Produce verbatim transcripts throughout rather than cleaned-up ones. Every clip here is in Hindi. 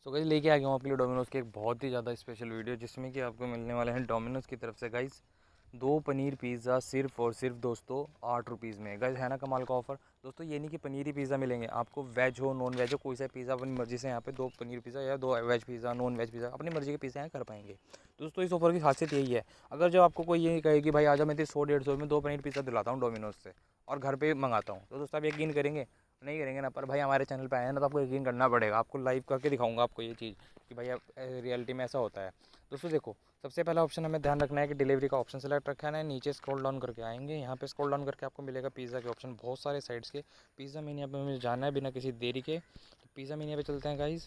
सो गाइस लेके आ गया हूँ आपके लिए डोमिनोज़ के एक बहुत ही ज़्यादा स्पेशल वीडियो, जिसमें कि आपको मिलने वाले हैं डोमिनोज़ की तरफ से गाइस दो पनीर पिज़्ज़ा सिर्फ और सिर्फ दोस्तों आठ रुपीज़ में। गाइस है ना कमाल का ऑफर दोस्तों। ये नहीं कि पनीर ही पिज़्ज़ा मिलेंगे आपको, वेज हो नॉन वेज हो कोई सा पिज़्ज़ा अपनी मर्जी से यहाँ पे दो पनीर पिज़्ज़ा या दो veg pizza non veg pizza अपनी मर्जी के पिज़्ज़ा यहाँ कर पाएंगे। दोस्तों इस ऑफर की खासियत यही है, अगर जब आपको कोई ये कहे कि भाई आजा मैं सौ डेढ़ सौ में दो पनीर पिज़्ज़ा दिलाता हूँ डोमिनोज़ से और घर पे मंगाता हूँ, तो दोस्तों आप यकीन करेंगे? नहीं करेंगे ना। पर भाई हमारे चैनल पे आए हैं ना, तो आपको यकीन करना पड़ेगा। आपको लाइव करके दिखाऊंगा आपको ये चीज़ कि भाई अब रियलिटी में ऐसा होता है। दोस्तों देखो, सबसे पहला ऑप्शन हमें ध्यान रखना है कि डिलीवरी का ऑप्शन सेलेक्ट रखा है ना। नीचे स्क्रॉल डाउन करके आएंगे, यहाँ पे स्क्रॉल डाउन करके आपको मिलेगा पिज़्ज़ा के ऑप्शन बहुत सारे साइड्स के। पिज़्ज़ा मीनिया पे हमें जाना है बिना किसी देरी के, तो पिज़्ज़ा मीनिया पे चलते हैं गाइज़।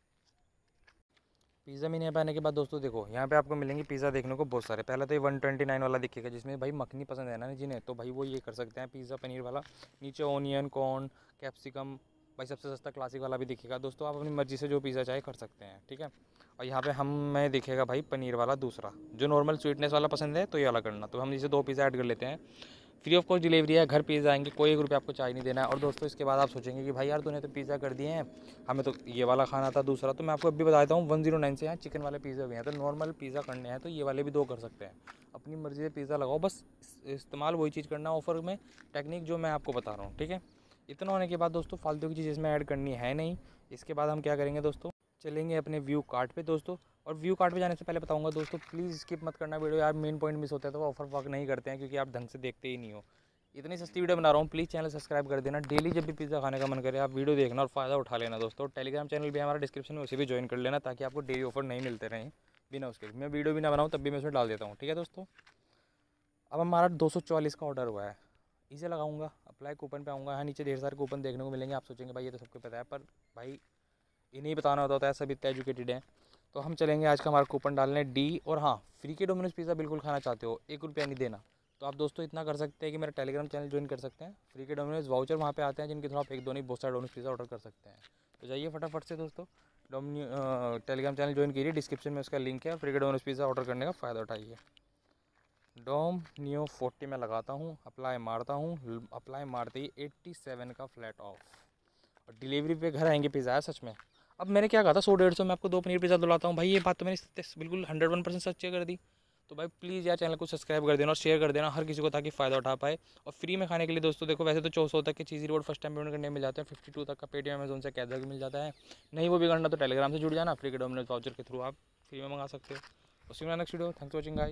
पिज़्ज़ा मीनिया पे आने के बाद दोस्तों देखो, यहाँ पे आपको मिलेंगे पिज़्ज़ा देखने को बहुत सारे। पहले तो ये वन ट्वेंटी नाइन वाला दिखेगा, जिसमें भाई मखनी पसंद है ना जिन्हें, तो भाई वो ये कर सकते हैं पिज़्ज़ा पनीर वाला। नीचे ऑनियन कॉर्न कैप्सिकम, भाई सबसे सस्ता क्लासिक वाला भी दिखेगा। दोस्तों आप अपनी मर्जी से जो पिज़्ज़ा चाहे कर सकते हैं, ठीक है। और यहाँ पे हमें दिखेगा भाई पनीर वाला दूसरा, जो नॉर्मल स्वीटनेस वाला पसंद है तो ये वाला करना। तो हम इसे दो पिज़्ज़ा ऐड कर लेते हैं। फ्री ऑफ कॉस्ट डिलीवरी है, घर पिज़्ज़ा आएंगे, कोई एक रुपये आपको चार्ज नहीं देना है। और दोस्तों इसके बाद आप सोचेंगे कि भाई यार तूने तो पिज़्ज़ा कर दिए हैं, हमें तो ये वाला खाना था दूसरा। तो मैं आपको अभी बता देता हूँ, वन जीरो नाइन से यहाँ चिकन वाले पिज़्ज़ा भी हैं। तो नॉर्मल पिज़्ज़ा करने हैं तो ये वाले भी दो कर सकते हैं। अपनी मर्ज़ी से पिज़्ज़ा लगाओ, बस इस्तेमाल वही चीज़ करना ऑफर में, टेक्निक जो मैं आपको बता रहा हूँ, ठीक है। इतना होने के बाद दोस्तों फालतू की चीज़ इसमें ऐड करनी है नहीं। इसके बाद हम क्या करेंगे दोस्तों, चलेंगे अपने व्यू कार्ट पे दोस्तों। और व्यू कार्ट पे जाने से पहले बताऊंगा दोस्तों, प्लीज़ स्किप मत करना वीडियो यार, मेन पॉइंट मिस होता है तो ऑफर वर्क नहीं करते हैं, क्योंकि आप ढंग से देखते ही नहीं हो। इतनी सस्ती वीडियो बना रहा हूँ, प्लीज़ चैनल सब्सक्राइब कर देना। डेली जब भी पिज़्ज़ा खाने का मन करे आप वीडियो देखना और फ़ायदा उठा लेना दोस्तों। टेलीग्राम चैनल भी हमारा डिस्क्रिप्शन में, उसे भी ज्वाइन कर लेना, ताकि आपको डेली ऑफर नहीं मिलते रहें बिना उसके। मैं वीडियो भी ना बनाऊँ तब भी मैं उसमें डाल देता हूँ, ठीक है दोस्तों। अब हमारा दो सौ चौवालीस का ऑर्डर हुआ है, इसे लगाऊंगा, अप्लाई कूपन पे आऊँगा। यहाँ नीचे ढेर सारे कूपन देखने को मिलेंगे। आप सोचेंगे भाई ये तो सबको पता है, पर भाई इन्हें बताना होता है, सब इतना एजुकेटेड हैं। तो हम चलेंगे आज का हमारा कूपन डालने डी। और हाँ, फ्री के डोमिनोज पिज़्ज़ा बिल्कुल खाना चाहते हो, एक रुपया नहीं देना, तो आप दोस्तों इतना कर सकते हैं कि मेरा टेलीग्राम चैनल ज्वाइन कर सकते हैं। फ्री के डोमिनोज वाउचर वहाँ पे आते हैं, जिनके थ्रू आप एक दो नहीं बहुत सारे डोमिनोज पिज़्ज़ा ऑर्डर कर सकते हैं। तो जाइए फटाफट से दोस्तों, डोमिनी टेलीग्राम चैनल ज्वाइन कीजिए, डिस्क्रिप्शन में उसका लिंक है। फ्री के डोमिनोज पिज़्ज़ा ऑर्डर करने का फ़ायदा उठाइए। डोम नियो फोर्टी में लगाता हूँ, अप्लाई मारता हूँ। अप्लाई मारते ही एट्टी सेवन का फ्लैट ऑफ, और डिलीवरी पे घर आएंगे पिज़्ज़ा है सच में। अब मैंने क्या कहा था, सौ डेढ़ सौ में आपको दो पनीर पिज़्ज़ा दिलाता हूँ, भाई ये बात तो मैंने बिल्कुल हंड्रेड वन परसेंट सच्ची कर दी। तो भाई प्लीज़ यार चैनल को सब्सक्राइब कर देना और शेयर कर देना हर किसी को, ताकि फ़ायदा उठा पाए। और फ्री में खाने के लिए दोस्तों देखो, वैसे तो चौ सौ तक के चीज़ रिवॉर्ड फर्स्ट टाइम पेमेंट करने मिल जाते हैं, फिफ्टी टू तक का पेटीएम अमेजोन से कैशबैक मिल जाता है। नहीं वो भी करना तो टेलीग्राम से जुड़ जाना, फ्री के डोमिनोज वाउचर के थ्रू आप फ्री में मंगा सकते हो। उसी में next video, thanks for watching guys.